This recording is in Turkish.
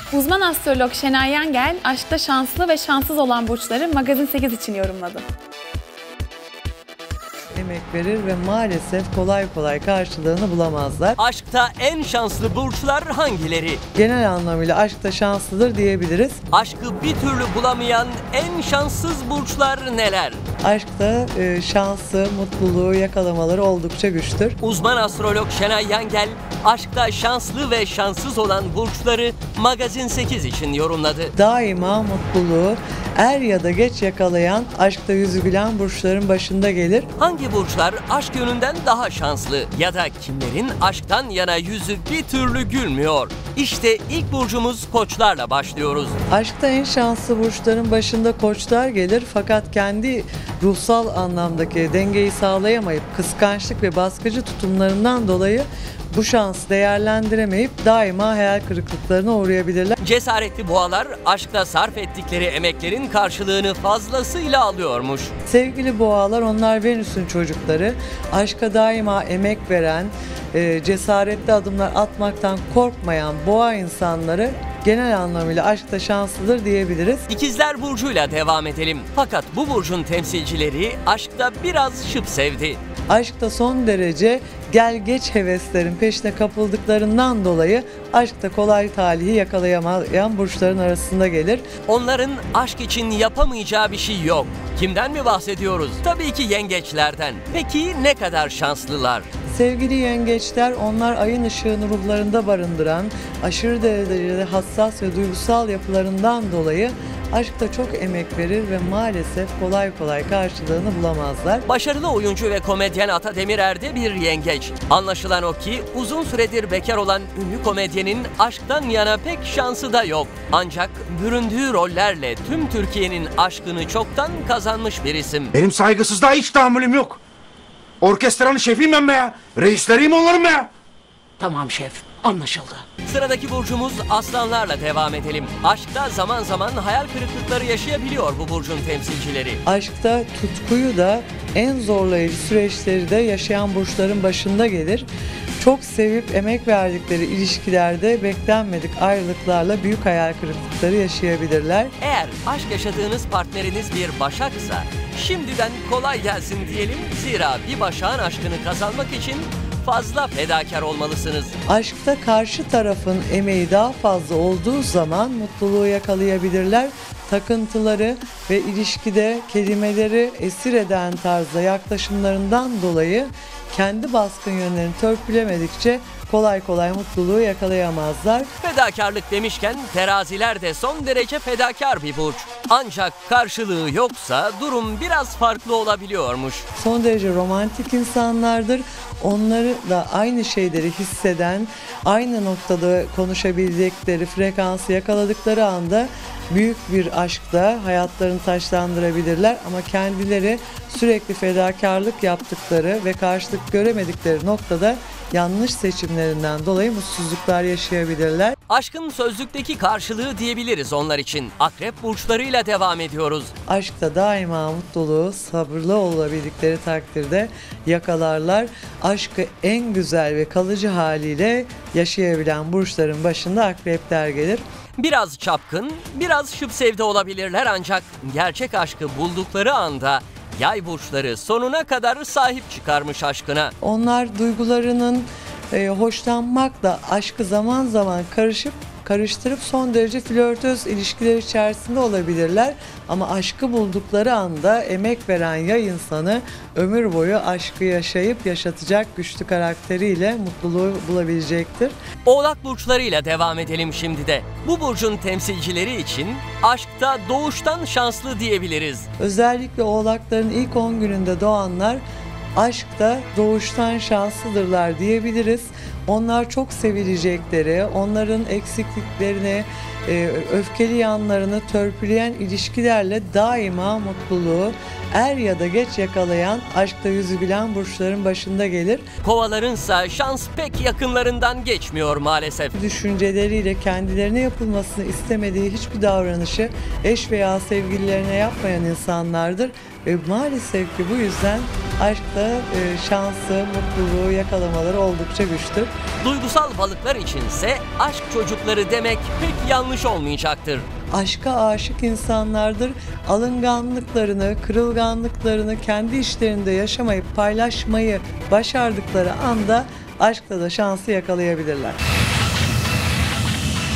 Uzman astrolog Şenay Yengel, aşkta şanslı ve şanssız olan burçları Magazin 8 için yorumladı. Emek verir ve maalesef kolay kolay karşılığını bulamazlar. Aşkta en şanslı burçlar hangileri? Genel anlamıyla aşkta şanslıdır diyebiliriz. Aşkı bir türlü bulamayan en şanssız burçlar neler? Aşkta şansı, mutluluğu yakalamaları oldukça güçtür. Uzman astrolog Şenay Yengel, aşkta şanslı ve şanssız olan burçları Magazin 8 için yorumladı. Daima mutluluğu er ya da geç yakalayan, aşkta yüzü gülen burçların başında gelir. Hangi burçlar aşk yönünden daha şanslı ya da kimlerin aşktan yana yüzü bir türlü gülmüyor? İşte ilk burcumuz Koçlarla başlıyoruz. Aşkta en şanslı burçların başında Koçlar gelir, fakat kendi ruhsal anlamdaki dengeyi sağlayamayıp kıskançlık ve baskıcı tutumlarından dolayı bu şansı değerlendiremeyip daima hayal kırıklıklarına uğrayabilirler. Cesaretli boğalar aşkta sarf ettikleri emeklerin karşılığını fazlasıyla alıyormuş. Sevgili boğalar, onlar Venüs'ün çocukları. Aşka daima emek veren, cesaretli adımlar atmaktan korkmayan boğa insanları genel anlamıyla aşkta şanslıdır diyebiliriz. İkizler burcuyla devam edelim. Fakat bu burcun temsilcileri aşkta biraz şıp sevdi. Aşkta son derece gel geç heveslerin peşine kapıldıklarından dolayı aşkta kolay talihi yakalayamayan burçların arasında gelir. Onların aşk için yapamayacağı bir şey yok. Kimden mi bahsediyoruz? Tabii ki yengeçlerden. Peki ne kadar şanslılar? Sevgili yengeçler, onlar ayın ışığını ruhlarında barındıran, aşırı derecede hassas ve duygusal yapılarından dolayı aşkta çok emek verir ve maalesef kolay kolay karşılığını bulamazlar. Başarılı oyuncu ve komedyen Ata Demirer de bir yengeç. Anlaşılan o ki uzun süredir bekar olan ünlü komedyenin aşktan yana pek şansı da yok. Ancak büründüğü rollerle tüm Türkiye'nin aşkını çoktan kazanmış bir isim. Benim saygısızlığa hiç tahammülüm yok. Orkestranın şefiyim ben be ya. Reisleriyim onların be ya. Tamam şef, anlaşıldı. Sıradaki burcumuz Aslanlarla devam edelim. Aşkta zaman zaman hayal kırıklıkları yaşayabiliyor bu burcun temsilcileri. Aşkta tutkuyu da en zorlayıcı süreçleri de yaşayan burçların başında gelir. Çok sevip emek verdikleri ilişkilerde beklenmedik ayrılıklarla büyük hayal kırıklıkları yaşayabilirler. Eğer aşk yaşadığınız partneriniz bir Başaksa şimdiden kolay gelsin diyelim. Zira bir Başak'ın aşkını kazanmak için fazla fedakar olmalısınız. Aşkta karşı tarafın emeği daha fazla olduğu zaman mutluluğu yakalayabilirler. Takıntıları ve ilişkide kelimeleri esir eden tarzda yaklaşımlarından dolayı kendi baskın yönlerini törpülemedikçe kolay kolay mutluluğu yakalayamazlar. Fedakarlık demişken teraziler de son derece fedakar bir burç. Ancak karşılığı yoksa durum biraz farklı olabiliyormuş. Son derece romantik insanlardır. Onları da aynı şeyleri hisseden, aynı noktada konuşabildikleri frekansı yakaladıkları anda büyük bir aşkla hayatlarını taşlandırabilirler, ama kendileri sürekli fedakarlık yaptıkları ve karşılık göremedikleri noktada yanlış seçimlerinden dolayı mutsuzluklar yaşayabilirler. Aşkın sözlükteki karşılığı diyebiliriz onlar için. Akrep burçlarıyla devam ediyoruz. Aşkta daima mutluluğu sabırlı olabildikleri takdirde yakalarlar. Aşkı en güzel ve kalıcı haliyle yaşayabilen burçların başında akrepler gelir. Biraz çapkın, biraz şıp sevde olabilirler, ancak gerçek aşkı buldukları anda Yay burçları sonuna kadar sahip çıkarmış aşkına. Onlar duygularının hoşlanmakla aşkı zaman zaman karıştırıp son derece flörtöz ilişkiler içerisinde olabilirler. Ama aşkı buldukları anda emek veren yay insanı ömür boyu aşkı yaşayıp yaşatacak güçlü karakteriyle mutluluğu bulabilecektir. Oğlak burçlarıyla devam edelim şimdi de. Bu burcun temsilcileri için aşkta doğuştan şanslı diyebiliriz. Özellikle oğlakların ilk 10 gününde doğanlar aşkta doğuştan şanslıdırlar diyebiliriz. Onlar çok sevilecekleri, onların eksikliklerini, öfkeli yanlarını törpüleyen ilişkilerle daima mutluluğu er ya da geç yakalayan, aşkta yüzü gülen burçların başında gelir. Kovalarınsa şans pek yakınlarından geçmiyor maalesef. Düşünceleriyle kendilerine yapılmasını istemediği hiçbir davranışı eş veya sevgililerine yapmayan insanlardır. Ve maalesef ki bu yüzden aşkta şansı, mutluluğu yakalamaları oldukça güçtür. Duygusal balıklar içinse aşk çocukları demek pek yanlış olmayacaktır. Aşka aşık insanlardır. Alınganlıklarını, kırılganlıklarını kendi işlerinde yaşamayı, paylaşmayı başardıkları anda aşkta da şansı yakalayabilirler.